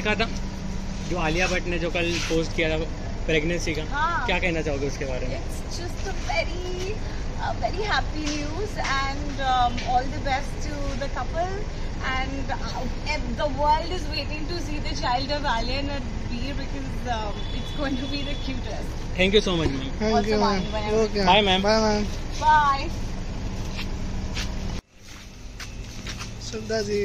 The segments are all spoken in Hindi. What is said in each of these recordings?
देखा था जो आलिया भट्ट ने जो कल पोस्ट किया था प्रेगनेंसी का, क्या कहना चाहोगे उसके बारे में? It's just a very happy news and all the best to the couple and the world is waiting to see the child of Alia and Ranveer because it's going to be the cutest. Thank you so much ma'am. Thank you ma'am. Okay bye ma'am. Bye ma'am. Bye. Shraddha ji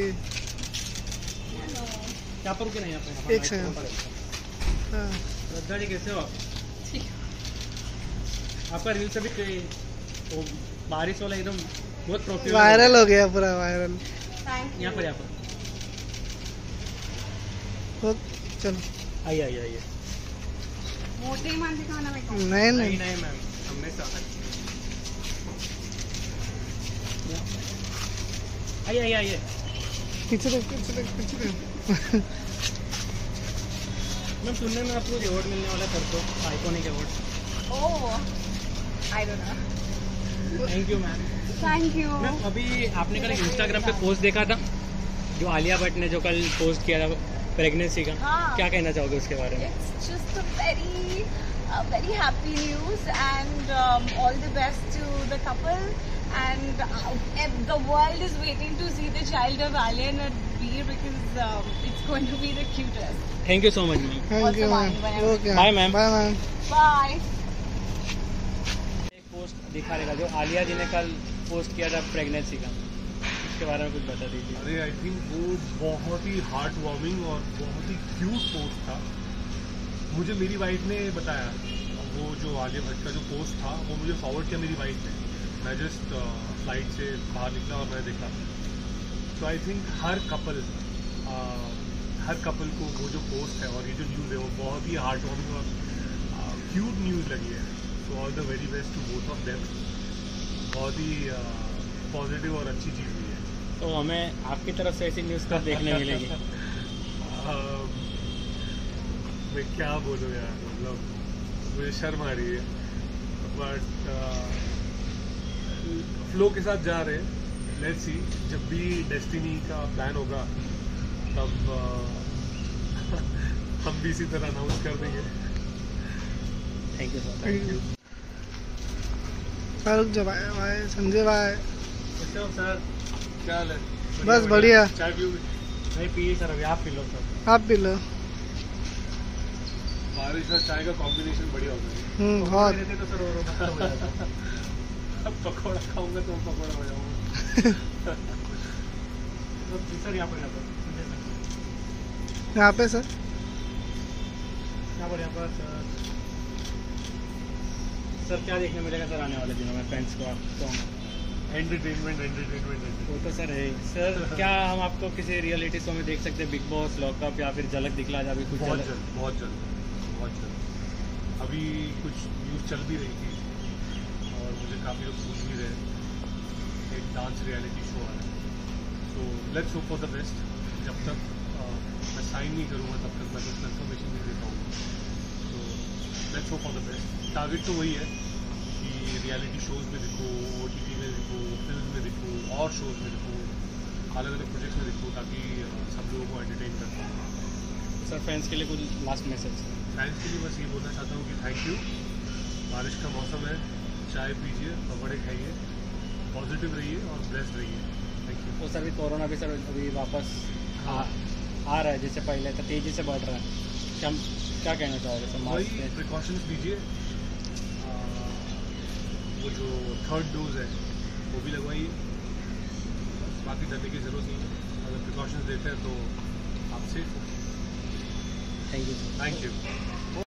यहाँ पर रुके नहीं, यहाँ पर एक सेकंड. हाँ. श्रद्धा जी कैसे हो आप? आपका रील्स अभी वो बारिश वाला एकदम बहुत प्रोफेशनल वायरल हो गया, पूरा वायरल. Thank you. यहाँ पर चलो आइए आइए आइए. मोटे मान दिखाना मेरे को. नहीं नहीं नहीं नहीं मैम, हमेशा आइए आइए आइए. पीछे देख पीछे देख पीछे देख. मैम सुनने में आपको अवार्ड मिलने वाला है परसों, iconic award. Oh, I don't know. Thank you ma'am. Thank you. Ma'am अभी आपने कल इंस्टाग्राम पे पोस्ट देखा था जो आलिया भट्ट ने जो कल पोस्ट किया था प्रेगनेंसी का, हाँ. क्या कहना चाहोगे उसके बारे में? It's just a very happy news and all the best to the couple and the world is waiting to see the child of Alia and Ranveer because it's going to be the cutest. Thank you so much ma'am. Thank you ma'am. Okay bye ma'am. Bye ma'am. Bye. एक पोस्ट दिखा रहेगा जो आलिया जी ने कल पोस्ट किया था प्रेगनेंसी का, उसके बारे में कुछ बता दीजिए. अरे आई थिंक वो बहुत ही हार्ट वार्मिंग और बहुत ही क्यूट पोस्ट था. मुझे मेरी वाइफ ने बताया, वो जो आलिया भट्ट का जो पोस्ट था वो मुझे फॉरवर्ड किया मेरी वाइफ ने. मैं जस्ट फ्लाइट से बाहर निकला और मैंने देखा. तो आई थिंक हर कपल को वो जो पोस्ट है और ये जो न्यूज़ है वो बहुत ही हार्ट वार्मिंग और क्यूट न्यूज़ लगी है. So all the very best to both of them. बहुत ही पॉजिटिव और अच्छी चीज़ हुई है. तो हमें आपकी तरफ से ऐसी न्यूज़ कब देखने मिलेगी? मैं क्या बोलूँ यार, मतलब मुझे शर्म आ रही है बट फ्लो के साथ जा रहे हैं. लेट्स सी, जब भी डेस्टिनी का प्लान होगा तब हम भी इसी तरह अनाउंस कर देंगे. Thank you sir. Thank you. Farooq ji भाई, संजय भाई, कैसे हो सर? क्या हाल है? बस बढ़िया. चाय पियोगे? नहीं पिए सर, अभी आप पी लो सर. आप पी लो. बारिश और चाय का कॉम्बिनेशन बढ़िया होता है. बहुत. रहते तो सर और खत्म हो जाता. अब पकौड़ा खाऊंगा तो मैं पकौड़ा हो जाऊंगा. तो सर यहाँ पर यहाँ पे सर. यहाँ पर सर क्या देखने मिलेगा सर आने वाले दिनों में फैंस को आपको? एंटरटेनमेंट. वो तो सर है सर. क्या हम आपको किसी रियलिटी शो में देख सकते हैं? बिग बॉस, लॉकअप या फिर झलक दिखला जा भी कुछ? बहुत जल्द. अभी कुछ न्यूज़ चल भी रही थी और मुझे काफ़ी लोग पूछ भी रहे. एक डांस रियलिटी शो आ रहा है. So let's hope for the best. जब तक मैं साइन नहीं करूँगा तब तक मैं कुछ कंफर्मेशन नहीं दे पाऊँगा. तो let's hope for the best. Target तो वही है कि रियलिटी शोज़ में दिखो, OTT में दिखो, फिल्म में दिखो, और शोज़ में दिखो, अलग अलग प्रोजेक्ट्स में दिखो, ताकि सब लोगों को एंटरटेन कर पाऊँ. सर फैंस के लिए कुछ लास्ट मैसेज? फैंस के लिए बस ये बोलना चाहता हूँ कि थैंक यू. बारिश का मौसम है, चाय पीजिए, पकौड़े खाइए, पॉजिटिव रहिए और ब्लेस्ड रहिए. Thank you. तो सर अभी कोरोना भी सर अभी वापस आ रहा है, जैसे पहले था तेज़ी से बढ़ रहा है. हम क्या कहना चाहोगे सर? वही प्रिकॉशंस लीजिए. वो जो थर्ड डोज है वो भी लगवाइए. बाकी डरने की ज़रूरत नहीं है. अगर प्रिकॉशंस देते हैं तो आप सेफ हो. Thank you. Thank you.